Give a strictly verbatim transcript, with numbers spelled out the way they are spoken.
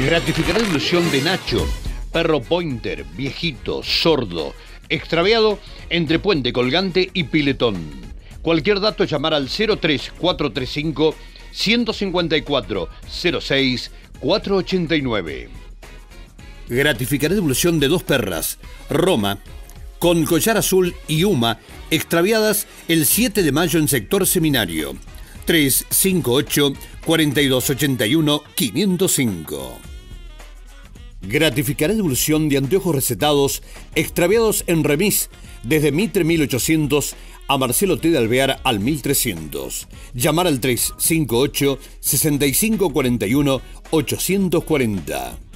Gratificará la ilusión de Nacho, perro pointer, viejito, sordo, extraviado entre Puente Colgante y Piletón. Cualquier dato, llamar al cero tres cuatro tres cinco, uno cinco cuatro, cero seis, cuatro ocho nueve. Gratificará devolución de dos perras, Roma, con collar azul, y Uma, extraviadas el siete de mayo en sector Seminario. tres cinco ocho, cuatro dos ocho uno, cinco cero cinco. Gratificará devolución de anteojos recetados extraviados en remis desde Mitre mil ochocientos a Marcelo T. de Alvear al mil trescientos. Llamar al tres cinco ocho, seis cinco cuatro uno, ocho cuatro cero.